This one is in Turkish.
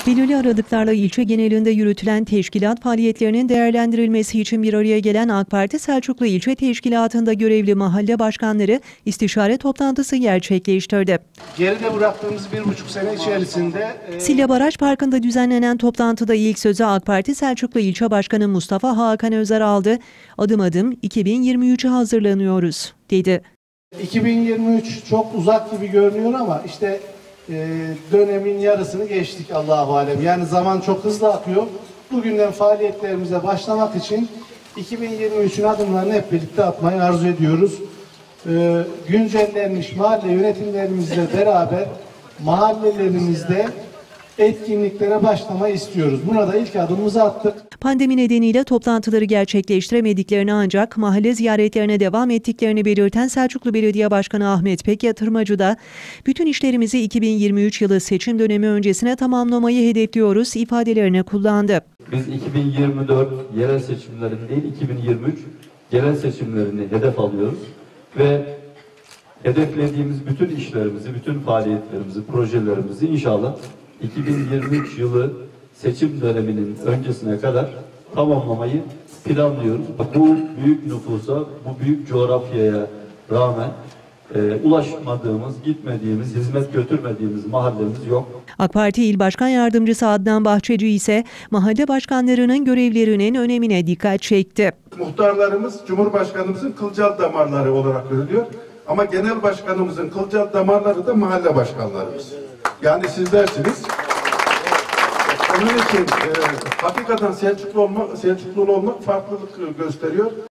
Belirli aralıklarla ilçe genelinde yürütülen teşkilat faaliyetlerinin değerlendirilmesi için bir araya gelen AK Parti Selçuklu İlçe Teşkilatı'nda görevli mahalle başkanları istişare toplantısı gerçekleştirdi. Geride bıraktığımız 1,5 sene içerisinde Silya Baraj Parkı'nda düzenlenen toplantıda ilk sözü AK Parti Selçuklu İlçe Başkanı Mustafa Hakan Özer aldı. Adım adım 2023'e hazırlanıyoruz, dedi. 2023 çok uzak gibi görünüyor ama işte dönemin yarısını geçtik Allahu alem. Yani zaman çok hızlı akıyor. Bugünden faaliyetlerimize başlamak için 2023'ün adımlarını hep birlikte atmayı arzu ediyoruz. Güncellenmiş mahalle yönetimlerimizle beraber mahallelerimizde etkinliklere başlamayı istiyoruz. Buna da ilk adımımızı attık. Pandemi nedeniyle toplantıları gerçekleştiremediklerini ancak mahalle ziyaretlerine devam ettiklerini belirten Selçuklu Belediye Başkanı Ahmet Pekyatırmacı da bütün işlerimizi 2023 yılı seçim dönemi öncesine tamamlamayı hedefliyoruz ifadelerini kullandı. Biz 2024 yerel seçimlerini değil 2023 yerel seçimlerini hedef alıyoruz ve hedeflediğimiz bütün işlerimizi, bütün faaliyetlerimizi, projelerimizi inşallah 2023 yılı seçim döneminin öncesine kadar tamamlamayı planlıyoruz. Bu büyük nüfusa, bu büyük coğrafyaya rağmen ulaşmadığımız, gitmediğimiz, hizmet götürmediğimiz mahallemiz yok. AK Parti İl Başkan Yardımcısı Adnan Bahçeci ise mahalle başkanlarının görevlerinin önemine dikkat çekti. Muhtarlarımız Cumhurbaşkanımızın kılcal damarları olarak görülüyor. Ama genel başkanımızın kılcal damarları da mahalle başkanlarımız. Yani sizlersiniz. Onun için hakikaten Selçuklu olmak farklılık gösteriyor.